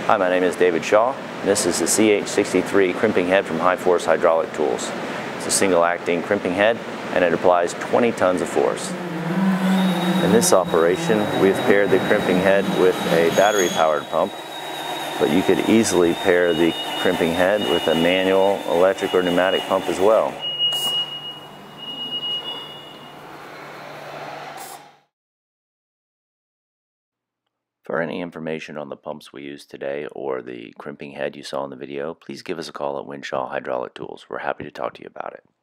Hi, my name is David Shaw. This is the SH63 crimping head from High Force Hydraulic Tools. It's a single acting crimping head and it applies 20 tons of force. In this operation, we've paired the crimping head with a battery powered pump, but you could easily pair the crimping head with a manual, electric, or pneumatic pump as well. For any information on the pumps we used today or the crimping head you saw in the video, please give us a call at Winshaw Hydraulic Tools. We're happy to talk to you about it.